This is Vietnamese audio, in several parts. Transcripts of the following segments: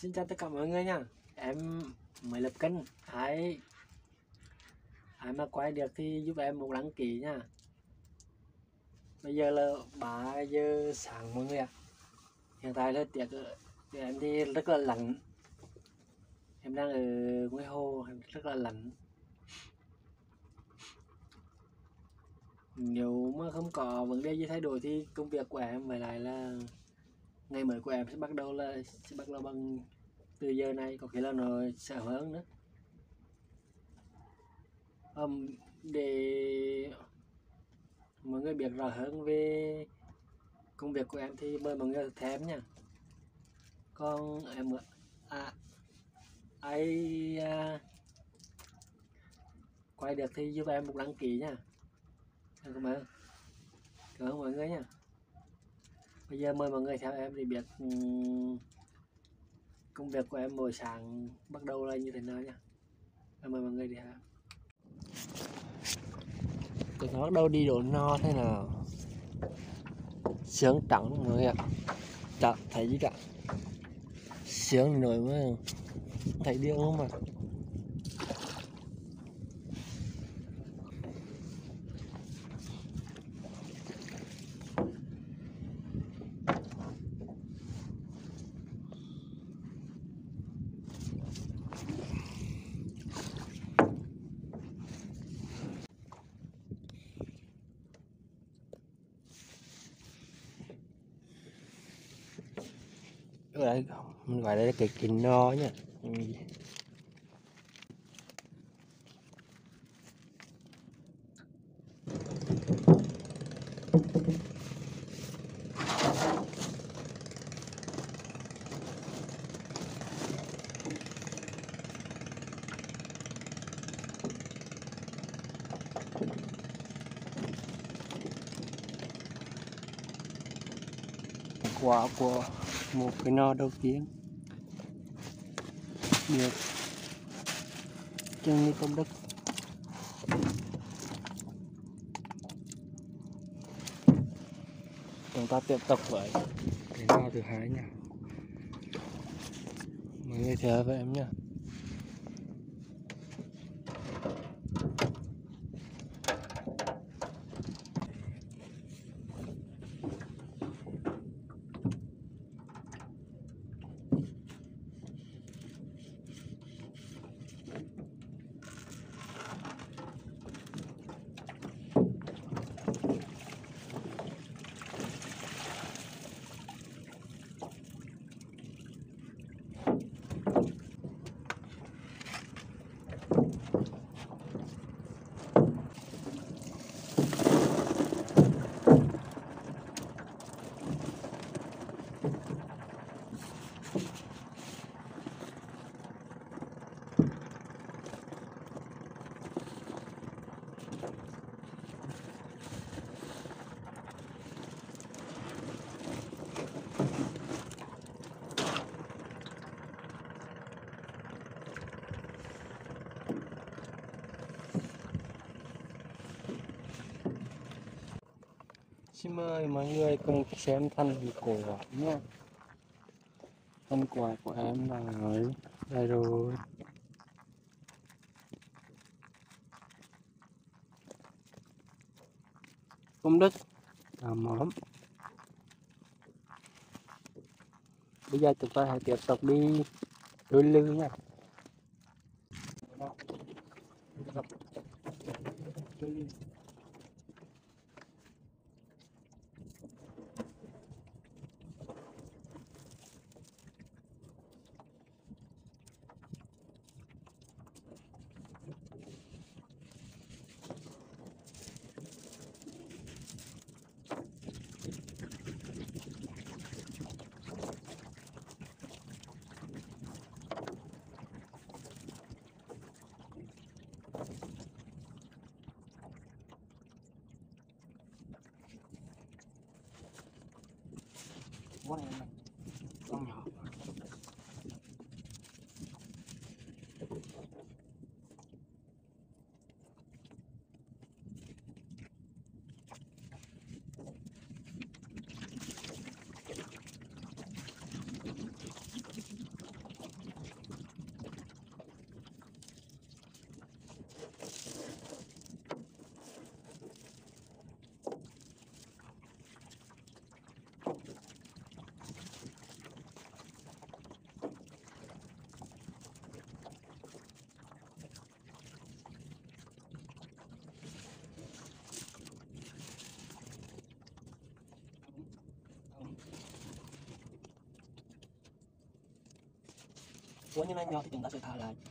Xin chào tất cả mọi người nha. Em mới lập kênh. Ai mà quay được thì giúp em một đăng ký nha. Bây giờ là 3 giờ sáng mọi người ạ. Hiện tại là tiệc em thì rất là lạnh. Em đang ở ngoài hồ rất là lạnh. Nếu mà không có vấn đề gì thay đổi thì công việc của em với lại là ngày mới của em sẽ bắt đầu bằng từ giờ này, có khi là nó sẽ hơn nữa. Để mọi người biết rõ hơn về công việc của em thì mời mọi người theo em nha. Còn em ai quay được thì giúp em một đăng ký nha. Cảm ơn mọi người nha. Bây giờ mời mọi người theo em để biết công việc của em buổi sáng bắt đầu là như thế nào nha. Mời mọi người đi ha. Nó bắt đầu đi đổ no thế nào. Sướng trắng mọi người ạ. Chả thấy gì cả. Sướng nổi mà thấy điên không mà. Đấy, mình gọi đây là cái kín no nhá. Quả của một cái no đầu tiên được chân như công đức. Chúng ta tiếp tục với cái no thứ hai nha. Mọi người theo với em nha. Xin mời mọi người cùng xem thành quả nhé. Thành quả của em là đây rồi. Công đức mỏm. Bây giờ chúng ta hãy tiếp tục đi đối lư nha. Con nhỏ. Cuốn như này nhỏ thì chúng ta sẽ thả lại.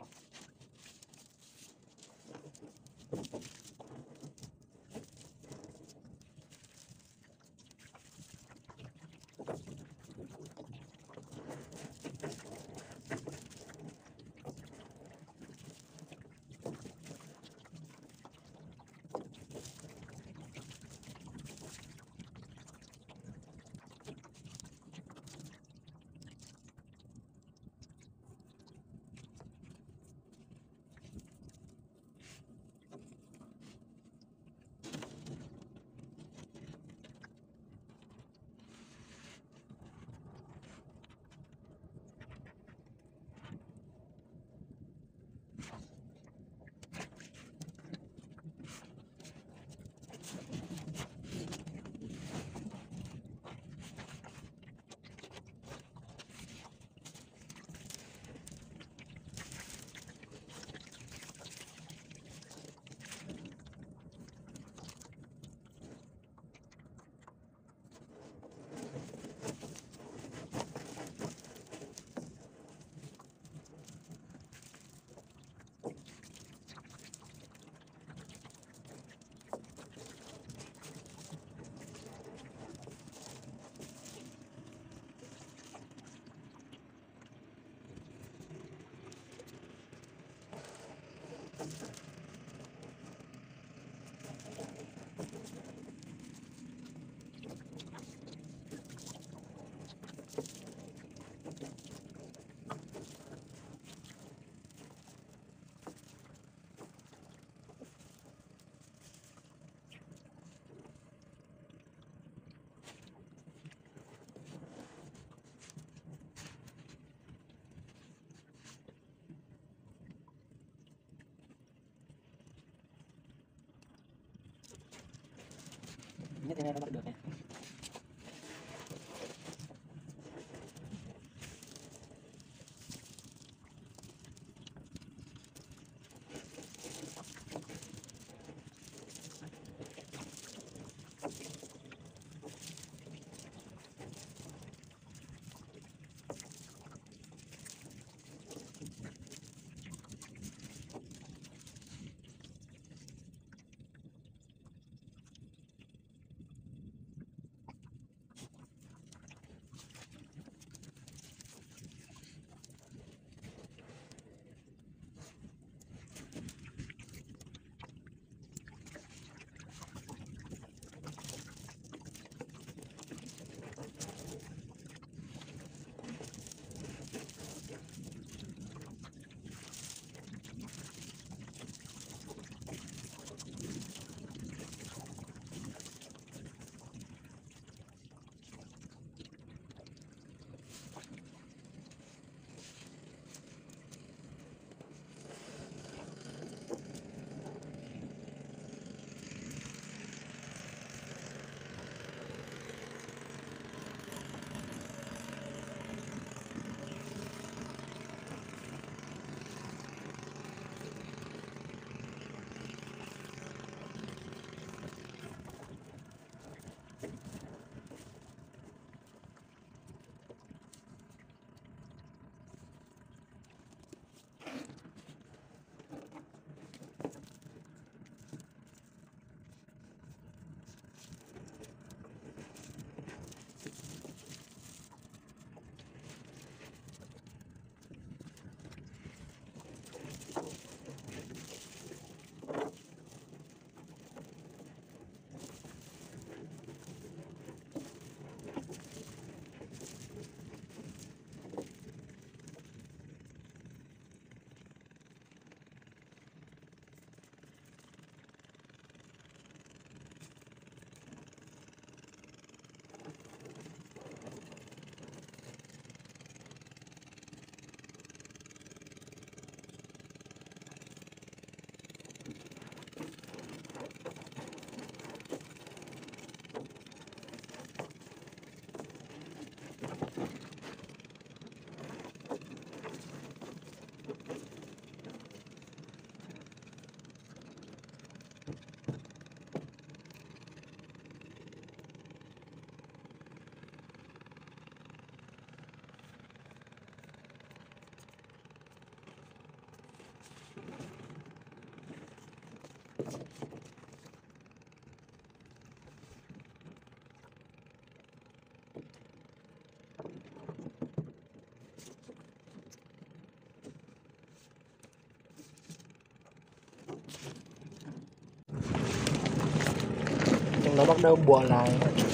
Như thế này nó bắt được này. nó bắt đầu bủa lại.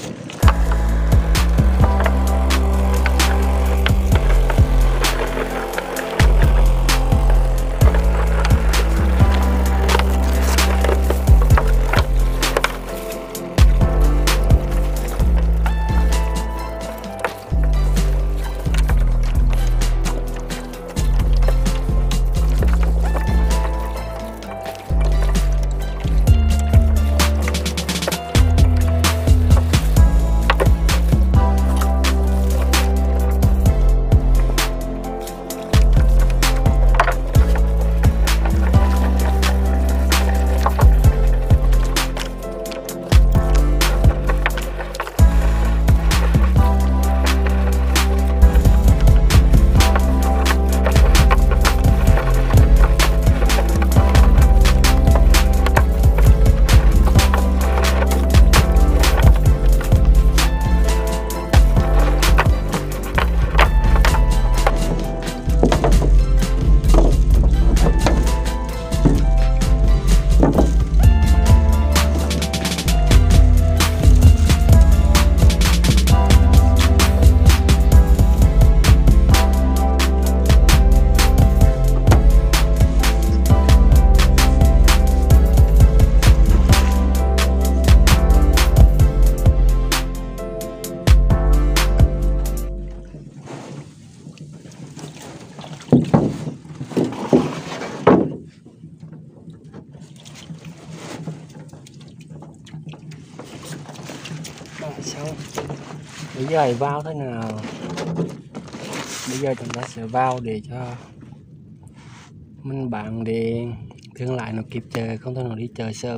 Xong bây giờ thì vào thế nào, bây giờ chúng ta sẽ vào để cho mình bán để thương lại nó kịp chờ, không thôi nó đi chờ sớm.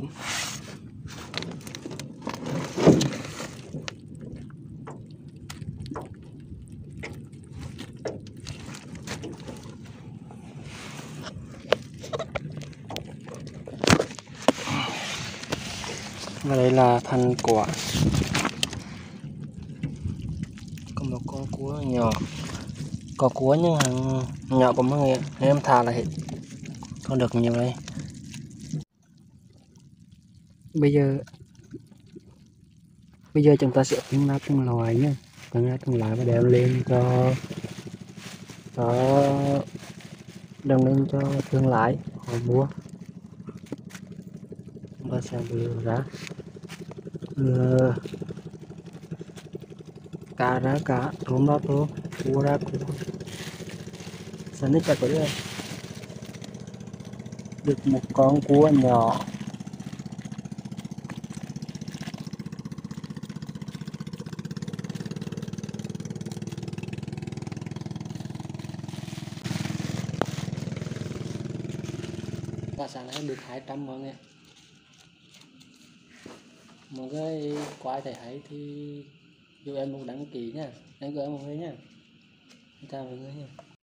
Và đây là thân quả, có một con cua nhỏ, có cua nhưng hàng nhỏ của mọi người em thả là hết, không được nhiều đây. Bây giờ chúng ta sẽ phân ra từng loại nhé, phân ra từng loại và đem lên cho thương lái họ mua. Chúng ta sẽ đưa ra cá ra cá, tôm ra tôm, cua ra cua. Sẵn hết chặt rồi, được một con cua nhỏ. Và sáng nay được 200 mọi người. Mọi người qua thấy hay thì giúp em một đăng ký nha, em gửi mọi người nha. Chào mọi người nha.